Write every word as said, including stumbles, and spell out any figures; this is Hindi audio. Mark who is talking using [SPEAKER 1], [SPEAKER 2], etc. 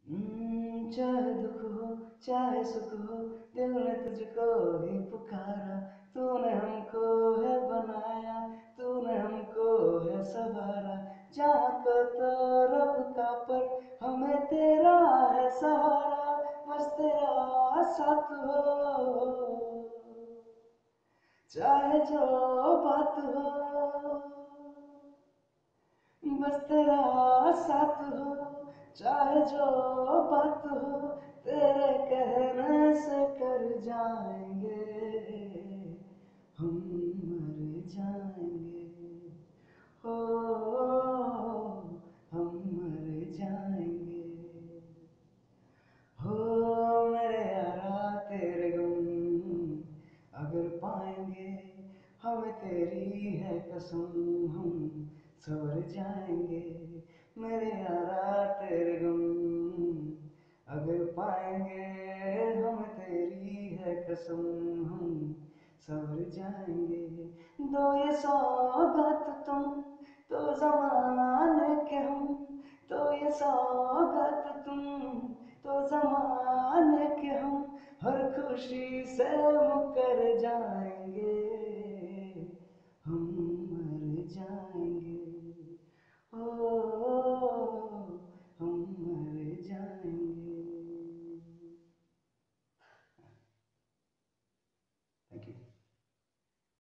[SPEAKER 1] हम्म, चाहे दुख हो चाहे सुख हो, दिल ने तुझको ही पुकारा। तूने हमको है बनाया, तूने हमको है संवारा। जहाँ को तो रब का, पर हमें तेरा है सहारा। बस तेरा साथ हो, चाहे जो बात हो। बस तेरा साथ हो, चाहे जो बात हो। तेरे कहने से कर जाएंगे, हम मर जाएंगे। हो, हम मर जाएंगे। हो मेरे यारा, तेरे गम अगर पाएंगे, हमें तेरी है कसम, हम सवर जाएंगे। मेरे यारा, तेरे गम अगर पाएंगे, हमें तेरी है कसम, हम सवर जाएंगे। दो ये सौगात तुम तो जमाने के हम, तो ये सौगात तुम तो जमाने के हम। हर खुशी से मुकर जाए